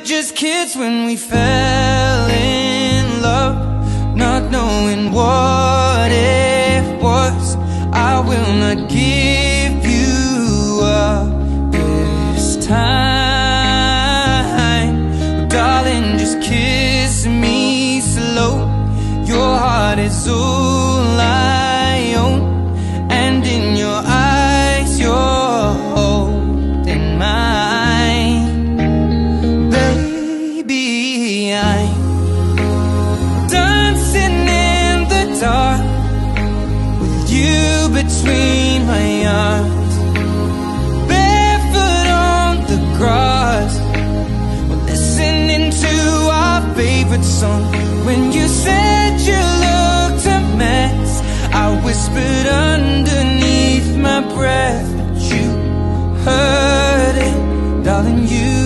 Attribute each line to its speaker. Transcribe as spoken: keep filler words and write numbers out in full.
Speaker 1: just kids when we fell in love, not knowing what it was. I will not give you up this time. Oh, darling, just kiss me slow. Your heart is all I own, and in your eyes you're holding mine. Baby, I'm dancing in the dark with you between my arms, barefoot on the grass. We're listening to our favorite song. When you said you looked a mess, I whispered underneath my breath, but you heard it, darling, you